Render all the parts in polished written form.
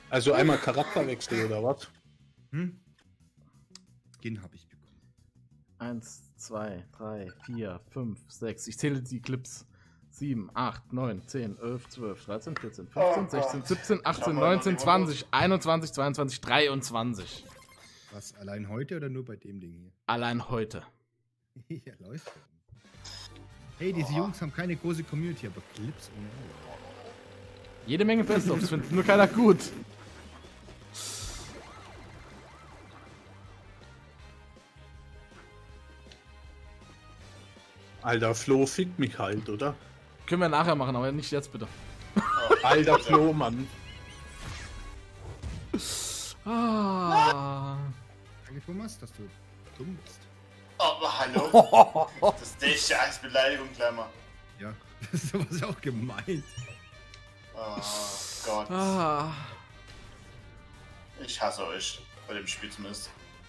Also einmal Charakterwechsel oder was? Hm? Skin habe ich bekommen. 1, 2, 3, 4, 5, 6. Ich zähle die Clips. 7, 8, 9, 10, 11, 12, 13, 14, 15, 16, 17, 18, 19, 20, 21, 22, 23. Was, allein heute oder nur bei dem Ding hier? Allein heute. Ja, läuft. Hey, diese Jungs haben keine große Community, aber Clips ohne Ende. Jede Menge Best-ofs findet nur keiner gut. Alter, Flo fickt mich halt, oder? Können wir nachher machen, aber nicht jetzt bitte. Alter Flo, Mann. Ah. Danke, Thomas, dass du dumm bist. Oh, aber hallo? Das ist ja als Beleidigung, Klammer. Ja, das ist sowas auch gemeint. Oh Gott. Ah. Ich hasse euch. Bei dem Spiel zumindest.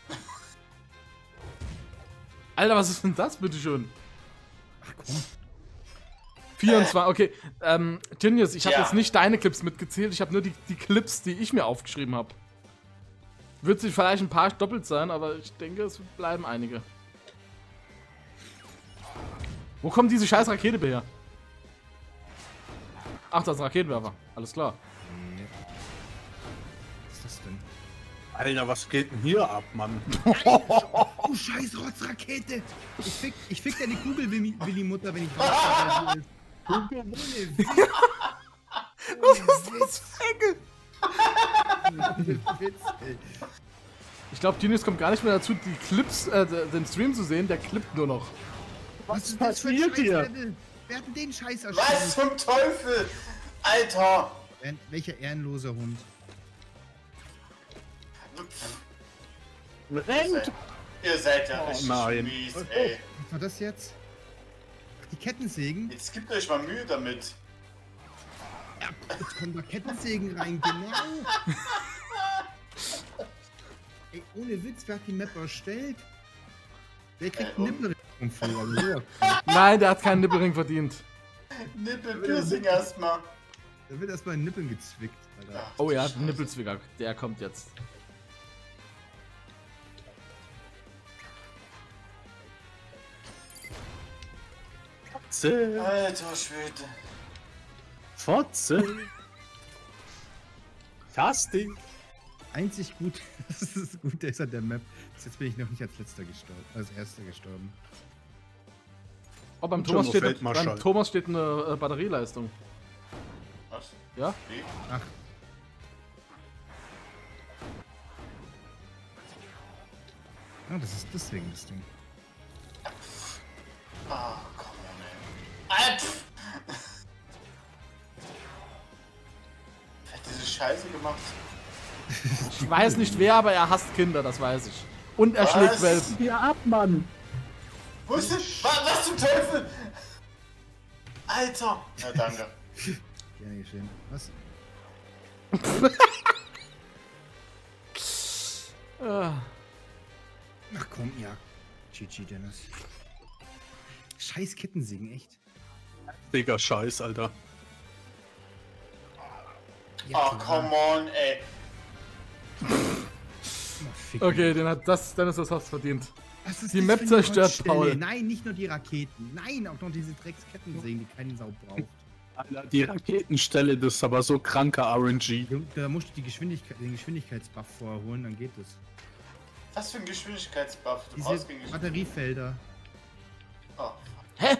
Alter, was ist denn das, bitteschön? Ach komm. 24, okay. Genius, ich habe Ja. jetzt nicht deine Clips mitgezählt, ich habe nur die Clips, die ich mir aufgeschrieben habe. Wird sich vielleicht ein paar doppelt sein, aber ich denke, es bleiben einige. Wo kommt diese scheiß Rakete her? Ach, das ist ein Raketenwerfer. Alles klar. Was ist das denn? Alter, was geht denn hier ab, Mann? Du scheiß Rotzrakete! Ich fick deine Kugel, Willi Mutter, wenn ich raus. Was ist das für ein Witz, ey. Ich glaube, Genius kommt gar nicht mehr dazu, die Clips, den Stream zu sehen, der klippt nur noch. Was ist das für ein passiert hier? Scheiß-Level? Wer hat denn den Scheiß Was erstellt? zum Teufel? Alter! Welcher ehrenloser Hund? Rennt! Ihr seid ja Oh, richtig nein. mies, ey. Was war das jetzt? Ach, die Kettensägen? Jetzt gebt euch mal Mühe damit. Ja, jetzt kommen da Kettensägen rein, genau. Ey, ohne Witz, wer hat die Map erstellt? Wer kriegt Nippel vom Vogel? Nein, der hat keinen Nippelring verdient. Nippelpiercing erstmal. Da wird erstmal in Nippeln gezwickt, Alter. Ach, Oh ja, Scheiße. Nippelzwicker, der kommt jetzt. Fotze! Alter Schwede. Fotze! Tastic! Einzig gut, das ist das Gute ist an der Map. Bis jetzt bin ich noch nicht als letzter gestorben, als erster gestorben. Oh, beim Und Thomas schon steht, Feldmarschall. beim Thomas steht eine Batterieleistung. Was? Ja? Wie? Ach. Ah, das ist deswegen das Ding. Ah, komm on, ey. Pff. Wer hat diese Scheiße gemacht? Ich weiß nicht wer, aber er hasst Kinder, das weiß ich. Und er Was? schlägt Welpen. Hier ab, Mann! Wo ist denn? Was zum Teufel? Alter! Ja, danke. Gerne geschehen. Was? Ah. Ach komm, ja. GG, Dennis. Scheiß Kettensägen, echt. Digga, Scheiß, Alter. Ja, Oh, come on, ey. Okay, Dennis, das hast verdient. Was ist Die das Map für eine zerstört Gottstelle? Paul. Nein, nicht nur die Raketen. Nein, auch noch diese Dreckskettensägen, die keine Sau braucht. Alter, die Raketenstelle, das ist aber so kranker RNG. Da musst du den Geschwindigkeitsbuff vorholen, dann geht es. Was für ein Geschwindigkeitsbuff? Du brauchst Diese gegen Batteriefelder. Oh, Hä?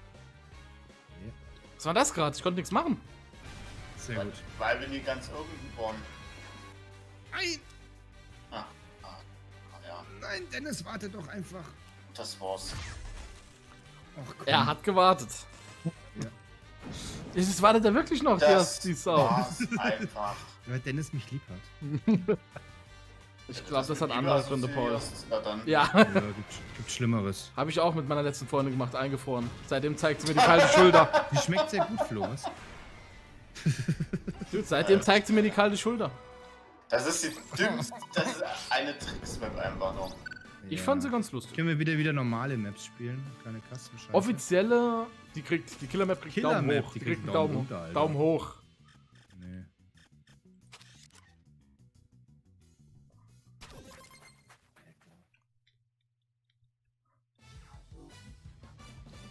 Was war das gerade? Ich konnte nichts machen. Sehr gut. weil wir nie ganz oben waren. Nein! Ah, ja, Nein, Dennis, warte doch einfach. das war's. Ach komm. Er hat gewartet. Ja. Jetzt wartet er wirklich noch, die Sau. war's einfach. Weil Dennis mich lieb hat. Ich glaube, das hat andere Gründe, Paul. Na dann. Ja, Ja, gibt Schlimmeres. habe ich auch mit meiner letzten Freundin gemacht, eingefroren. Seitdem zeigt sie mir die kalte Schulter. Die schmeckt sehr gut, Flo, was? Seitdem zeigt sie mir die kalte Schulter. Das ist die dümmste. Das ist eine Tricksmap einfach noch. Ich Ja. fand sie ganz lustig. Können wir wieder normale Maps spielen? Keine Kastenscheiße. Offizielle, die Killer-Map kriegt Killer Daumen Map, hoch. die Die kriegt kriegt einen Daumen Daumen, runter, Alter. Daumen hoch. Nee.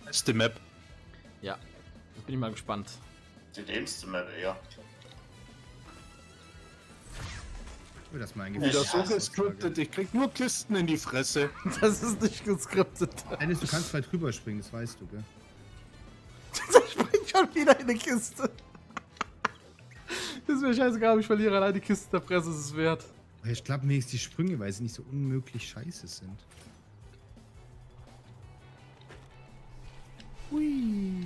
Beste Map. Ja, jetzt bin ich mal gespannt. Die lämste Map eher. Oh, das mal Wieder eingeführt. so gescriptet, ich krieg nur Kisten in die Fresse. Das ist nicht geskriptet. Dennis, du kannst weit drüber springen, das weißt du, gell? Ich spring schon wieder in die Kiste. Das ist mir scheißegal, ob ich verliere, allein die Kiste der Presse ist es wert. Oh, jetzt klappen wenigstens die Sprünge, weil sie nicht so unmöglich scheiße sind. Hui.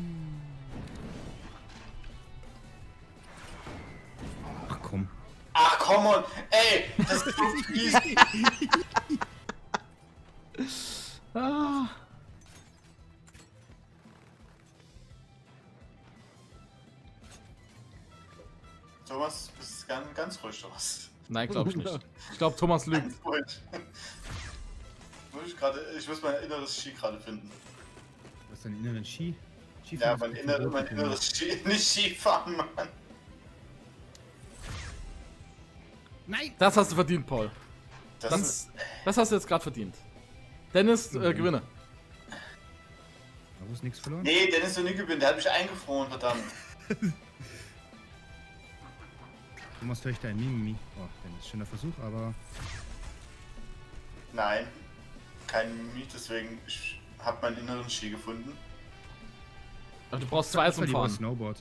Ach komm. Ach, komm on! Ey! Das ist so fies! Ah. Thomas, du bist ganz ruhig, Thomas. Nein, glaube ich nicht. Ich glaube, Thomas lügt. Ganz ruhig. Ich muss mein inneres Ski gerade finden. Was ist dein inneren Ski? Ja, mein inneres Ski, nicht Skifahren, Mann. Nein! Das hast du verdient, Paul. Das Das, ist, das hast du jetzt gerade verdient. Dennis, gewinne. Da ist nichts verloren. nee, Dennis und Nico, der hat mich eingefroren, verdammt. Thomas Töchter ein Mimimi. Oh, Dennis, schöner Versuch, aber. Nein, kein Mimik, deswegen ich habe meinen inneren Ski gefunden. Ach, du brauchst zwei zum lieber Fahren. Snowboard.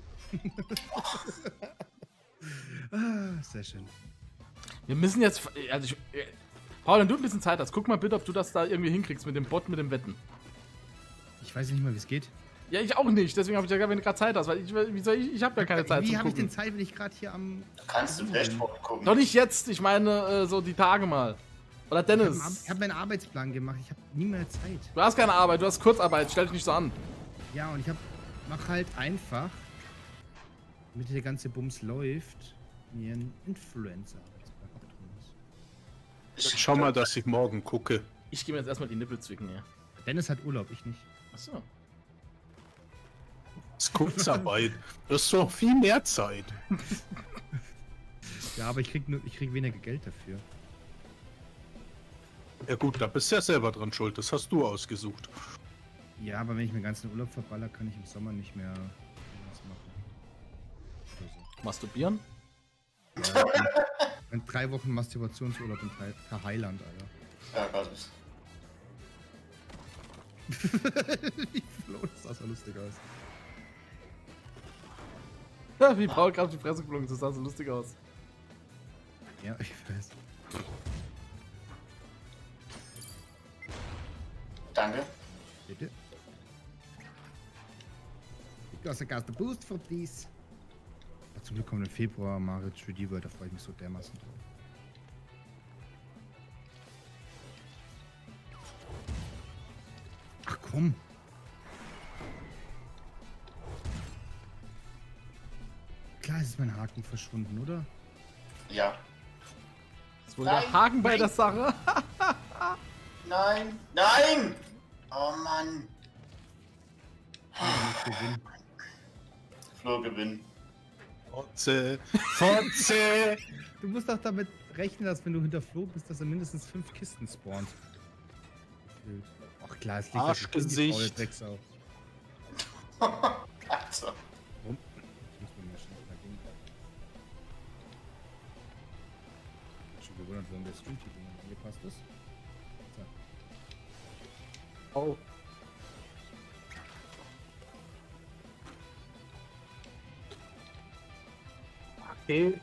Ah, sehr schön. Wir müssen jetzt. Also Paul, wenn du ein bisschen Zeit hast, guck mal bitte, ob du das da irgendwie hinkriegst mit dem Bot, mit dem Wetten. Ich weiß nicht mal, wie es geht. Ja, ich auch nicht, deswegen habe ich ja gerade, wenn du gerade Zeit hast, weil ich habe ja keine Zeit Wie zum habe ich denn Gucken. Zeit, wenn ich gerade hier am. Du kannst im Dashboard gucken. Doch nicht jetzt, ich meine so die Tage mal. Oder Dennis. Ich habe meinen Arbeitsplan gemacht, ich habe nie mehr Zeit. Du hast keine Arbeit, du hast Kurzarbeit, stell dich nicht so an. Ja, und mach halt einfach, damit der ganze Bums läuft, mir einen Influencer-Arbeitsplan auch muss. Schau mal, dass ich morgen gucke. Ich gehe mir jetzt erstmal die Nippel zwicken, ja. Dennis hat Urlaub, ich nicht. Achso. Das ist Kurzarbeit. Das ist doch viel mehr Zeit. Ja, aber ich krieg weniger Geld dafür. Ja gut, da bist du ja selber dran schuld. Das hast du ausgesucht. Ja, aber wenn ich mir ganzen Urlaub verballer, kann ich im Sommer nicht mehr was machen. Oder so. Masturbieren? Ja, in 3 Wochen Masturbationsurlaub in Thailand, Alter. Ja, Gott. Flo, das sah so lustig aus. Ja, wie Paul gerade auf die Fresse geflogen ist, das sah so lustig aus. Ja, ich weiß. Danke. Bitte. Because I got the boost for this. Ja, zum Glück kommt im Februar Mario 3D World, da freue ich mich so dermaßen drauf. Ach komm. Klar ist mein Haken verschwunden, oder? Ja. Ist wohl der Haken bei der Sache? Nein! Nein! Oh Mann! Gewinn. Flo gewinnt. Fotze, Fotze. Du musst doch damit rechnen, dass wenn du hinter Flo bist, dass er mindestens 5 Kisten spawnt. Gefühlt. Ach klar, es liegt Arschgesicht. Drecksau. Also. Warum? Ich muss mir mal schnell dagegen. Ich hab schon gewundert, warum der Stream-Titel nicht angepasst ist. So. Oh. Paket.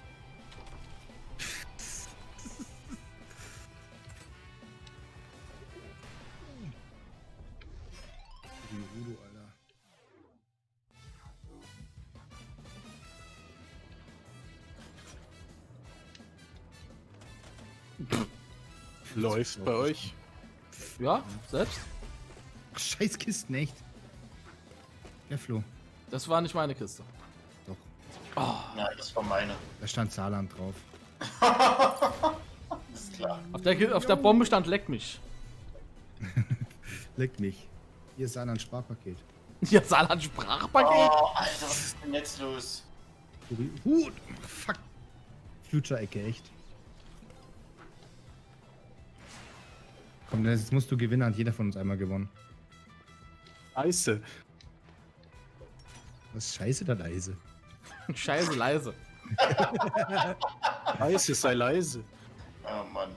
Die Rudo, Alter. Läuft bei euch. Ja, selbst? Ach, scheiß Kisten, echt. Ja, Flo. Das war nicht meine Kiste. Doch. Nein, das war meine. Da stand Saarland drauf. Ist klar. Auf der Bombe stand leck mich. Leck mich. Hier ist Saarland Sparpaket. Ja, Saarland Sprachpaket. Oh, Alter, was ist denn jetzt los? Hut! Fuck. Future-Ecke, echt. Komm, jetzt musst du gewinnen, hat jeder von uns einmal gewonnen. Scheiße. Was scheiße da leise? Scheiße, leise. Scheiße, sei leise. Oh Mann.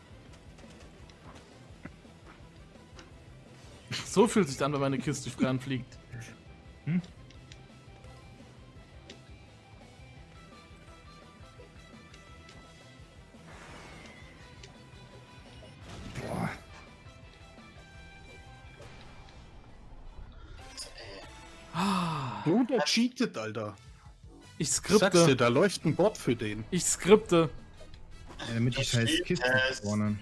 So fühlt sich an, wenn meine Kiste frei anfliegt. Boah. Du, der cheatet, Alter. Ich Sagst dir, skripte. da läuft ein Bot für den. Ich skripte. Ja, damit die scheiß Kisten spawnen.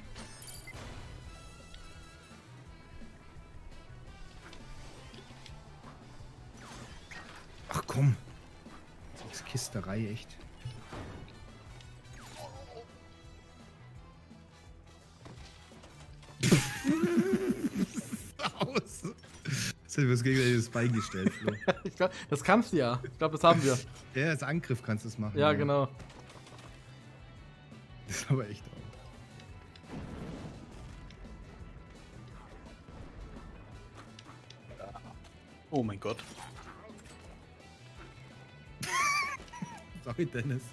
Ach komm. Das ist Kisterei, echt. Aus. Das hat mir das gegenüberliches Bein gestellt, Flo. Ich glaub, das kannst du ja. Ich glaube, das haben wir. Ja, als Angriff kannst du es machen. Ja, genau. Das ist aber echt auch. Oh mein Gott. Sorry, Dennis.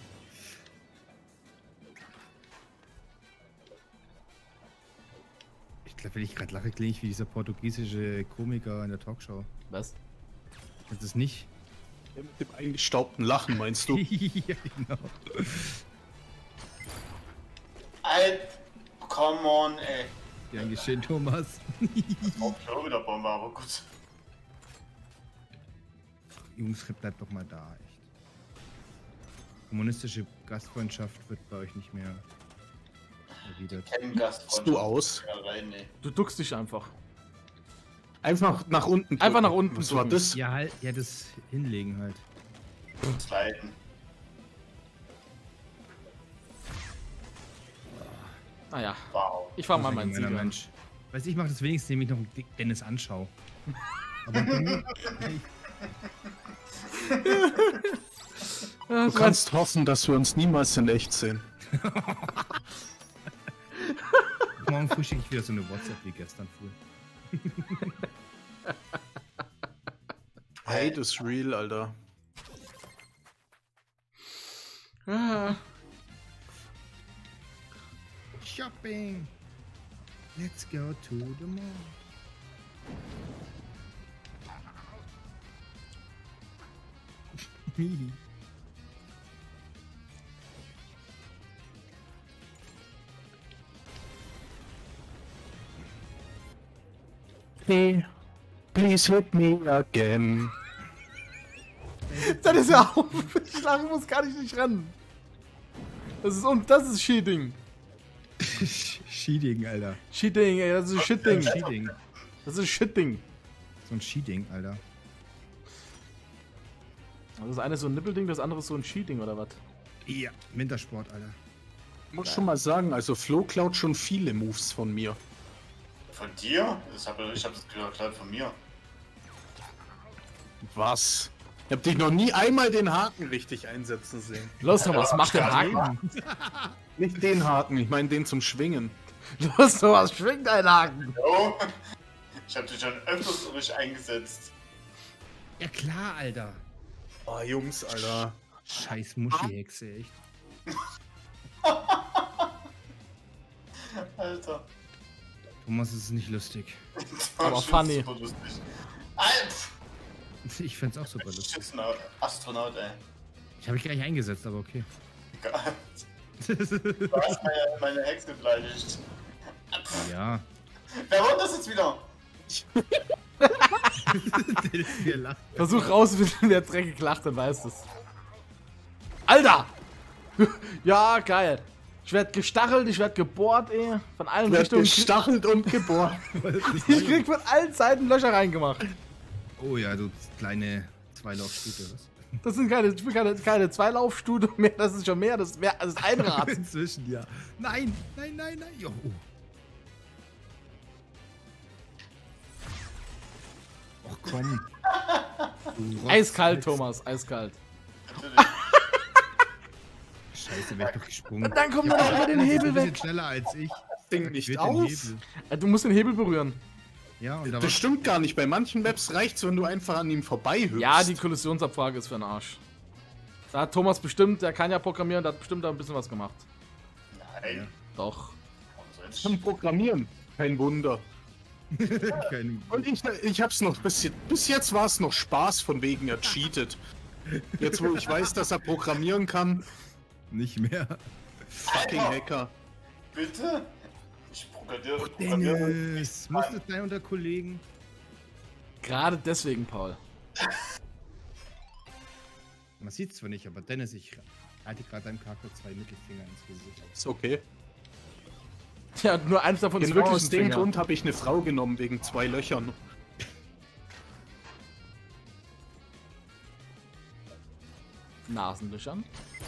Ich glaube, wenn ich gerade lache, klinge ich wie dieser portugiesische Komiker in der Talkshow. Was? Das ist nicht. Der mit dem eingestaubten Lachen, meinst du? Ja, genau. Come on, ey. Gern geschehen, Thomas. Auch schon wieder Bombe, aber gut. Jungs, bleibt doch mal da, echt. Kommunistische Gastfreundschaft wird bei euch nicht mehr erwidert. Kein Gast Bist du aus? Ja, rein, nee. Du duckst dich einfach. Einfach nach unten. drücken. Einfach nach unten Was war drücken. das? Ja, halt, ja, das Hinlegen halt. Sliden. Naja, Wow. ich fahr mal meinen Allgemeiner Sieger. Mensch. Weiß ich, mache das wenigstens, indem ich noch einen Dennis anschaue. Aber du, Du kannst hoffen, dass wir uns niemals in echt sehen. morgen früh schicke ich wieder so eine WhatsApp wie gestern früh. Hate is real, Alter. Ah, Shopping! Let's go to the mall. Hey, please hit me again. das ist ja auf. Ich lache, muss gar nicht rennen. Das ist Cheating. Cheating, Alter. Cheating, ey, das ist Shitding. Cheating. Das ist Shitding. So ein Cheating, Alter. Das eine ist so ein Nippelding, das andere ist so ein Cheating oder was? Ja, Wintersport, Alter. Ich muss schon mal sagen, also Flo klaut schon viele Moves von mir. Von dir? Ich hab das geklaut von mir. Was? Ich hab dich noch nie einmal den Haken richtig einsetzen sehen. Los, Thomas, mach den Haken. Nicht den Haken, ich meine den zum Schwingen. Los, Thomas, schwing deinen Haken. Jo. Ich hab dich schon öfters richtig eingesetzt. Ja klar, Alter. Oh, Jungs, Alter. Scheiß Muschi-Hexe, echt. Alter. Thomas, es ist nicht lustig. Aber funny. Super lustig. Alter. Ich find's auch super lustig. Astronaut, ey. Ich habe mich gleich eingesetzt, aber okay. Egal. Du hast meine Hexe beleidigt. Ja. Wer wollte das jetzt wieder? Wir lachen. Versuch rauszufinden, wer dreckig lacht, dann weißt du's. Alter! Ja, geil. Ich werd gestachelt, ich werd gebohrt, ey. Von allen Wird Richtungen. gestachelt und geboren. Ich krieg von allen Seiten Löcher reingemacht. Oh ja, du kleine Zweilaufstute, was? Das sind keine Zweilaufstudie mehr, das ist schon mehr, das ist mehr als ein Rad. Inzwischen, ja. Nein, nein, nein, nein. Jo. Och komm. Du Eiskalt, Rotz. Thomas, eiskalt. Natürlich. Scheiße, wär ich doch gesprungen. Und dann kommt er noch über den Du bist Hebel ein bisschen weg. schneller als ich. Ding nicht Aktiviert auf. den Hebel. Du musst den Hebel berühren. Ja, und da Das stimmt gar nicht. Bei manchen Maps reicht's, wenn du einfach an ihm vorbei hüpfst. Ja, die Kollisionsabfrage ist für den Arsch. Da hat Thomas bestimmt, der kann ja programmieren, der hat bestimmt da ein bisschen was gemacht. Nein. Doch. Zum Programmieren. Kein Wunder. Kein Und ich hab's noch bis jetzt war es noch Spaß, von wegen er cheatet. Jetzt, wo ich weiß, dass er programmieren kann, nicht mehr. fucking Hacker. Bitte? Ich programmiere. Dennis, musst du sein unter Kollegen? Gerade deswegen, Paul. Man sieht zwar nicht, aber Dennis, ich halte gerade deinem Charakter 2 Mittelfinger ins Gesicht. Ist okay. Ja, nur eins davon ist Genau wirklich aus ein dem Finger. Grund habe ich eine Frau genommen, wegen 2 Löchern. Nasenlöchern.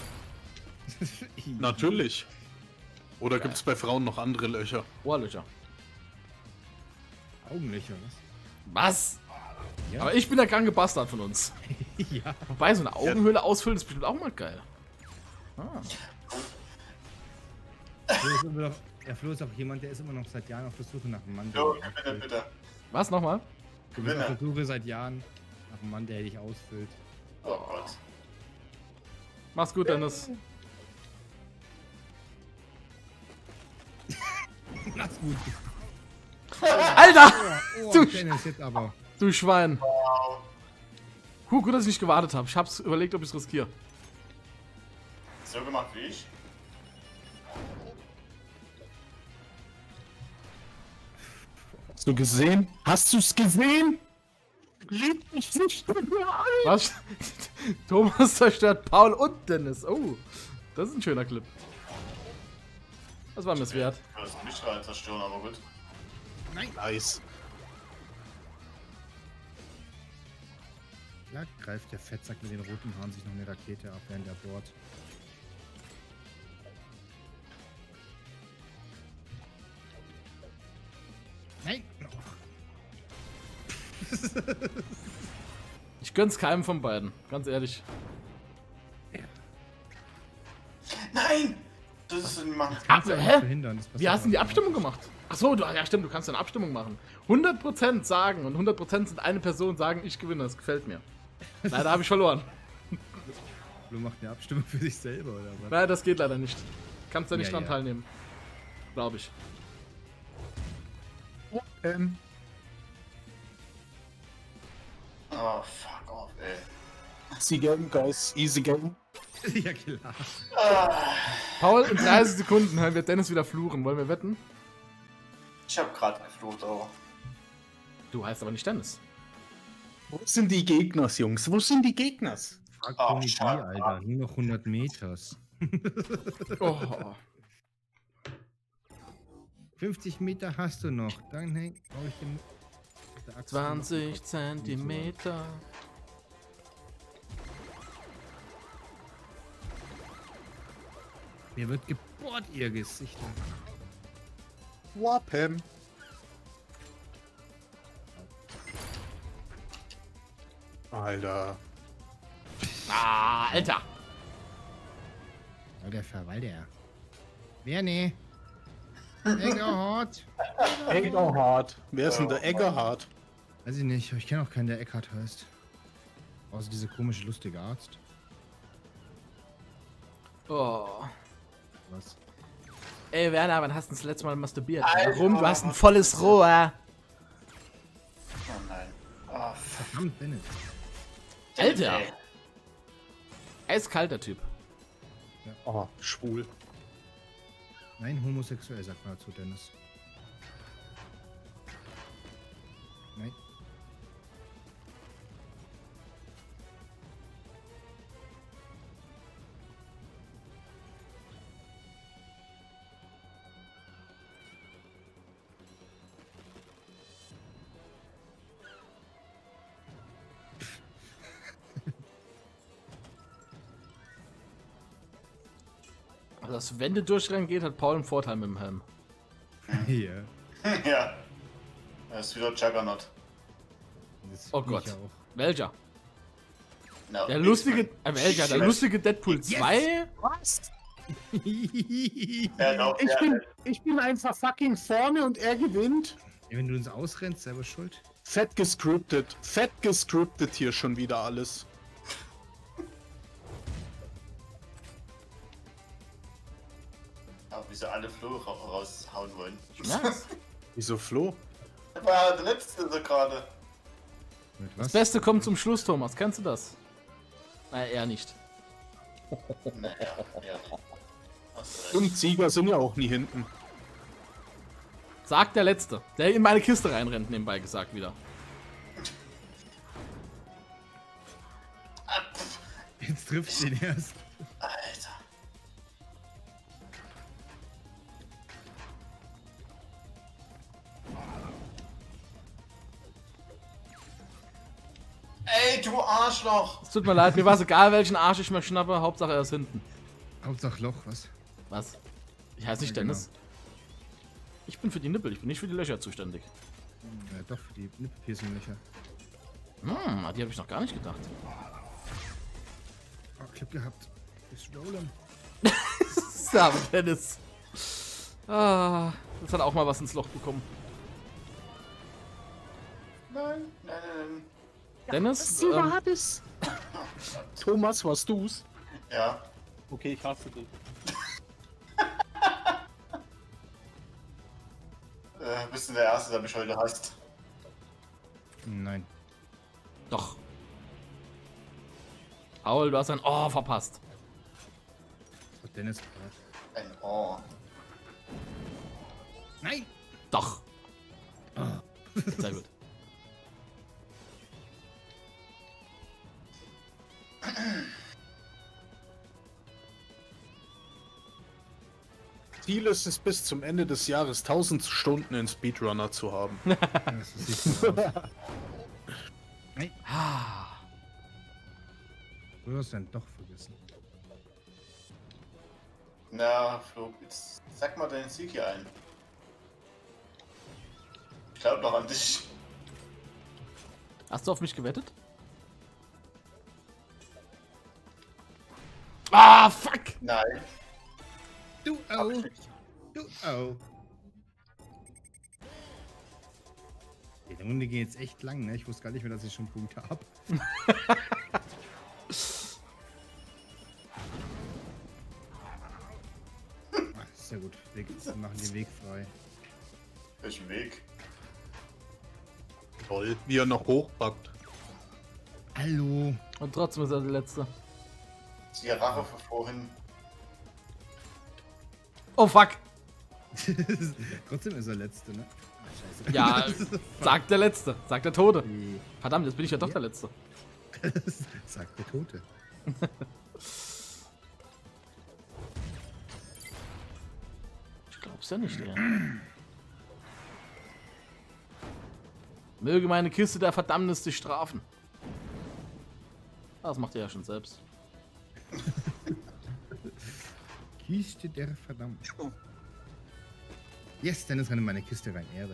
Natürlich. Oder gibt's bei Frauen noch andere Löcher? Ohrlöcher. Augenlöcher, Was? Ja. Aber ich bin der kranke Bastard von uns. was? Ja. Wobei, so eine Augenhöhle ausfüllen ist bestimmt auch mal geil. Ah. Flo ist auch jemand, der ist immer noch seit Jahren auf der Suche nach einem Mann. Jo, bitte, bitte. Was nochmal? Du bist auf der Suche seit Jahren nach einem Mann, der dich ausfüllt. Oh Gott. Mach's gut, Dennis. Lass gut. Alter! Oh, Du Dennis, jetzt aber. Du Schwein. Wow. Gut, dass ich nicht gewartet habe. Ich hab's überlegt, ob ich's riskiere. So gemacht wie ich. Hast du gesehen? Hast du's gesehen? Lieb mich nicht mehr ein. Was? Thomas zerstört Paul und Dennis. Oh, das ist ein schöner Clip. Das war mir's wert. Du wirst mich rein zerstören, aber gut. Nice. Klar greift der Fettsack mit den roten Haaren sich noch eine Rakete ab, während er bohrt. Nein! Ich gönn's keinem von beiden. Ganz ehrlich. Nein! Das ist ein Mann. Also, Nicht hä? verhindern, das Wie passiert hast du denn die auch. Abstimmung gemacht? Achso, ja stimmt, du kannst eine Abstimmung machen. 100% sagen und 100% sind eine Person sagen, ich gewinne, das gefällt mir. Leider habe ich verloren. Flo macht eine Abstimmung für sich selber, oder was? Nein, das geht leider nicht. Kannst da nicht Ja, dran ja. teilnehmen. Glaube ich. Oh, fuck off, ey. Easy game, guys. Easy game. Ja, klar. Paul, in 30 Sekunden hören wir Dennis wieder fluchen. Wollen wir wetten? Ich hab gerade geflucht, aber. Du heißt aber nicht Dennis. Wo sind die Gegners, Jungs? Wo sind die Gegners? Frag Oh, Tony D, schade. Alter. Nur noch 100 Meters. Oh. 50 Meter hast du noch. Dann brauche ich den. mit der Axt 20 Zentimeter. Mir wird gebohrt, ihr Gesichter. Wappen. Alter. Ah, Alter. Alter Verwalter. Wer ne? Egerhard. Eggerhard. Wer ist denn der Eggerhard? Weiß ich nicht, aber ich kenne auch keinen, der Eckhard heißt. Außer dieser komische, lustige Arzt. Oh. Was? Ey, Werner, wann hast du das letzte Mal masturbiert? Alter. Warum? Du hast ein volles Rohr. Oh nein. Oh, fuck. Verdammt, Dennis. Alter. Ey. Eiskalter Typ. Oh, schwul. Nein, homosexuell, sagt man dazu, Dennis. Nein. Also, das Wände durchrennen geht, hat Paul einen Vorteil mit dem Helm. Ja. Ja. Er ist wieder Juggernaut. Das Oh bin ich Gott. ja auch. Welcher? No, Der lustige, welcher? Der lustige Deadpool 2? Was? Ja, no, Ich bin einfach fucking vorne und er gewinnt. Ja, wenn du uns ausrennst, selber schuld. Fett gescriptet hier schon wieder alles. Aber wieso alle Flo raushauen wollen? Was? Wieso Flo? Das war der letzte so gerade. Mit Das was? Beste kommt zum Schluss, Thomas. Kennst du das? Naja, eher nicht. Naja, ja. Hast recht. Und Sieger sind ja auch nie hinten. Sagt der Letzte, der in meine Kiste reinrennt, nebenbei gesagt wieder. Ah, pff, Jetzt trifft den erst. Alter. Ey, du Arschloch! Es tut mir leid, mir war es egal, welchen Arsch ich mir schnappe. Hauptsache er ist hinten. Hauptsache Loch, was? Was? Ich heiße nicht Ja, genau. Dennis. Ich bin für die Nippel, ich bin nicht für die Löcher zuständig. Ja, doch, für die Nippelpiercing-Löcher. An die habe ich noch gar nicht gedacht. Oh, Glück gehabt. Ist rollen. Ja, Dennis. Ah, das hat auch mal was ins Loch bekommen. Nein, nein, nein. Dennis? es. Thomas, warst du's? Ja. Okay, ich hasse dich. Bist du der Erste, der mich heute hasst? Nein. Doch. Paul, du hast ein Oh verpasst. Das hat Dennis gebracht. Ein Oh. Nein! Doch. Ah. Sehr gut. Ziel ist es, bis zum Ende des Jahres 1000 Stunden in Speedrunner zu haben. Das sieht so aus. Ah. Du hast dann doch vergessen. Na, Flo, jetzt sag mal deinen Sieg hier ein. Ich glaub noch an dich. Hast du auf mich gewettet? Ah, fuck! Nein. Du au! Du au! Die Runde geht jetzt echt lang, ne? Ich wusste gar nicht mehr, dass ich schon Punkte habe. Sehr gut. Wir machen den Weg frei. Welchen Weg? Toll, wie er noch hochpackt. Hallo! Und trotzdem ist er der Letzte. Die Rache für vorhin. Oh, fuck! Trotzdem ist er Letzte, ne? Ah, scheiße. Ja, sagt der Letzte. Sagt der Tote. Die- Verdammt, jetzt bin ich ja doch Ja. der Letzte. Sagt der Tote. Ich glaub's ja nicht, ey. Möge meine Kiste der Verdammnis dich strafen. Das macht er ja schon selbst. Kiste der Verdammt. Yes, Dennis rennt in meine Kiste rein. Ehre.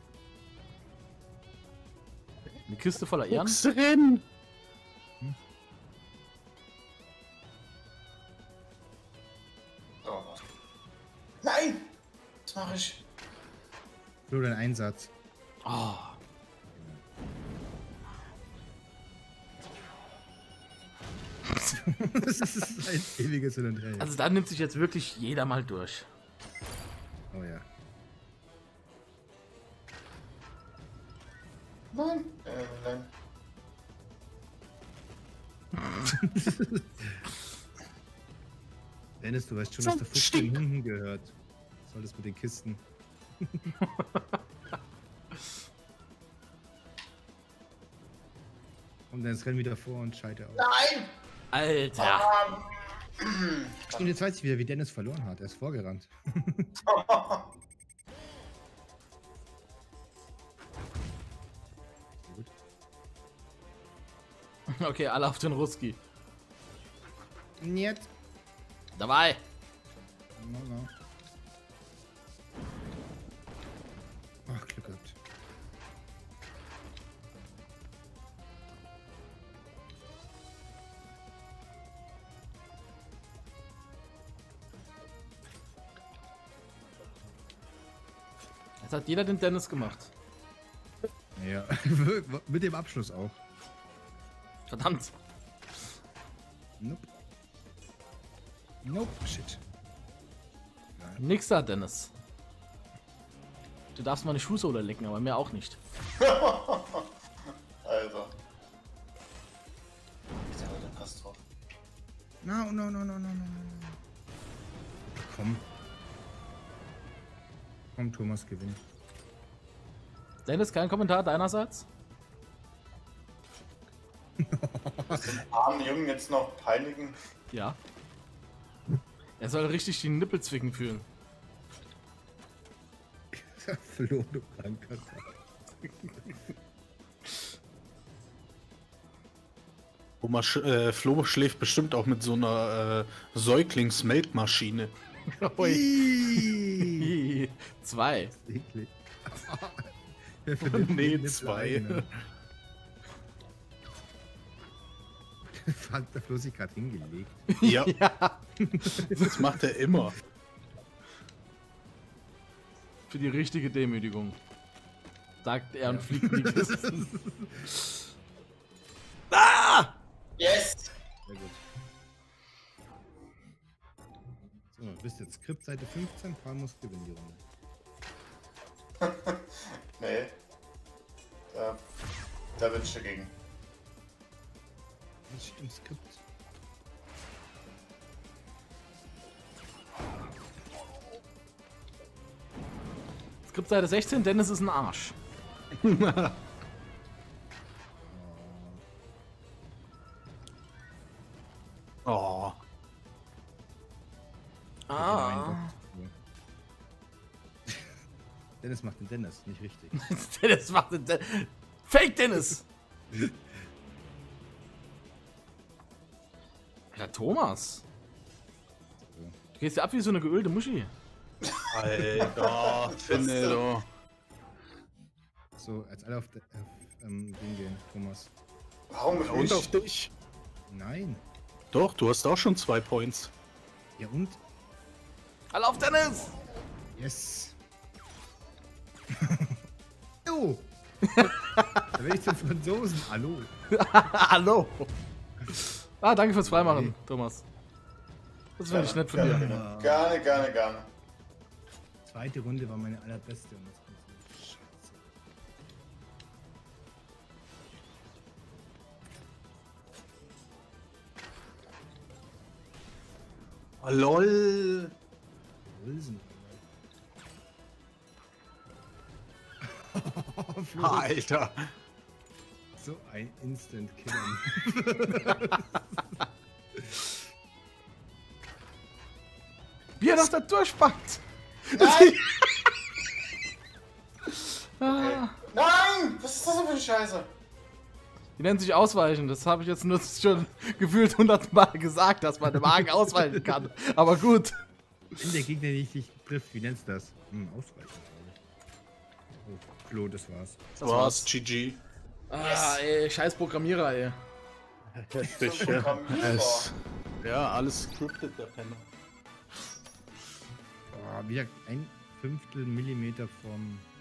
Eine Kiste voller Ehren. Fuchsrennen! So. Nein! Was mache ich? Flo, dein Einsatz. Oh. Das ist ein ewiges Hin und Her. Also da nimmt sich jetzt wirklich jeder mal durch. Oh ja. Nein. Nein. Dennis, du weißt schon, dass der Fuchs den Hunden gehört. Was soll das mit den Kisten? Und Dennis rennt wieder vor und scheitert aus. Nein! Alter. Und jetzt weiß ich wieder, wie Dennis verloren hat. Er ist vorgerannt. Gut. Okay, alle auf den Ruski. Niet. Dabei. No, no. Ach, Glück gehabt. Jetzt hat jeder den Dennis gemacht. Ja, mit dem Abschluss auch. Verdammt. Nope. Nope, shit. Nix da, Dennis. Du darfst meine Schuhsohle lecken, aber mehr auch nicht. Alter. Ich dachte, der passt drauf. No. Komm. Komm, Thomas gewinnt. Dennis, kein Kommentar deinerseits? Den armen Jungen jetzt noch peinigen. Ja. Er soll richtig die Nippelzwicken fühlen. Flo, du kranker Flo schläft bestimmt auch mit so einer Säuglingsmelkmaschine. Ui. 2. Eklig. Nee, 2. Hat der Flo sich gerade hingelegt. Ja, Ja. das macht er immer. Für die richtige Demütigung. Sagt er und fliegt in die Kiste. Ah! Yes! Sehr gut. So, wisst jetzt Skript Seite 15, Paul muss gewinnen die Runde. Nee. Da bin ich dagegen. Was steht im Skript? Skriptseite 16, Dennis ist ein Arsch. Oh. Dennis macht den Dennis, nicht richtig. Dennis macht den Fake Dennis! Alter, Thomas. Du gehst ja ab wie so eine geölte Muschi. Alter, finde doch. So, als alle auf den gehen, Thomas. Warum Und ich? auf dich? Nein. Doch, du hast auch schon 2 Points. Ja und? Alle auf Dennis! Yes. Oh. Da bin ich zum Franzosen. Hallo. Hallo! Ah, danke fürs Freimachen, Okay. Thomas. Das finde ich nett von Gerne, dir. gerne, gerne, gerne. Zweite Runde war meine allerbeste und jetzt kommt so Scheiße. Oh, lol. Wilson. Alter. So ein Instant-Killer. Wie er noch da durchpackt! Nein! Ah. Nein! Was ist das denn für eine Scheiße? Die nennt sich Ausweichen. Das habe ich jetzt nur schon gefühlt 100 Mal gesagt, dass man im Magen ausweichen kann. Aber gut. Wenn der Gegner nicht dich trifft, wie nennst du das? Ausweichen. Oh, Flo, das war's. Das war's, GG. Ah, ey, scheiß Programmierer, ey. Heftig, So ja. Programmierer. Ja, alles scripted, der Penner. Oh, wieder ein Fünftel Millimeter vom